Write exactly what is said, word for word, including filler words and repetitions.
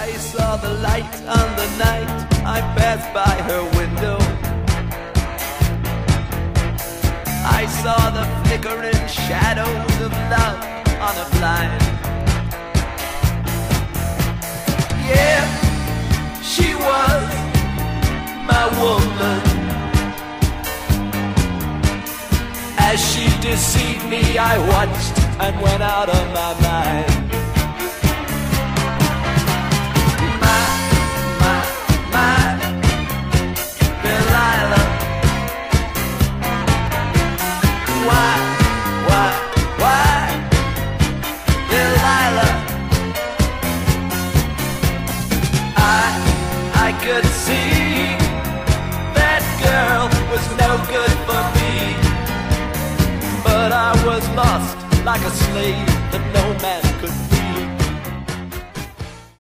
I saw the light on the night I passed by her window. I saw the flickering shadows of love on a blind. Yeah, she was my woman. As she deceived me, I watched and went out of my mind. My, my, my Delilah. Why, why, why Delilah? I, I could see that girl was no good for me, but I was lost like a slave that no man could